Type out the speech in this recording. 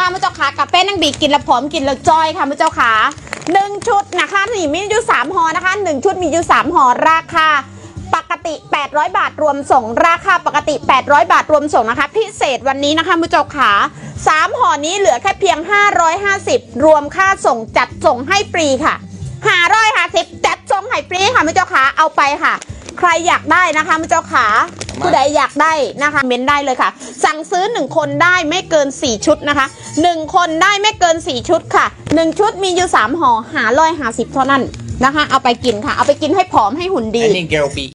นะคะมุ้เจ้าขากับแป้งนางบีกินแล้วผอมกินแล้วจอยค่ะมุ้เจ้าขา1 ชุดนะคะนี่มีอยู่3 ห่อนะคะ1 ชุดมีอยู่3 ห่อราคาปกติ800 บาทรวมส่งราคาปกติ800 บาทรวมส่งนะคะพิเศษวันนี้นะคะมุ้เจ้าขา3 ห่อนี้เหลือแค่เพียง550รวมค่าส่งจัดส่งให้ฟรีค่ะ550จัดส่งให้ฟรีค่ะมุ้เจ้าขาเอาไปค่ะใครอยากได้นะคะมุ้เจ้าขาผู้ใดอยากได้นะคะเม้นได้เลยค่ะสั่งซื้อ1 คนได้ไม่เกิน4 ชุดนะคะ1 คนได้ไม่เกิน4 ชุดค่ะ1 ชุดมีอยู่3 ห่อ550เท่านั้นนะคะเอาไปกินค่ะเอาไปกินให้ผอมให้หุ่นดี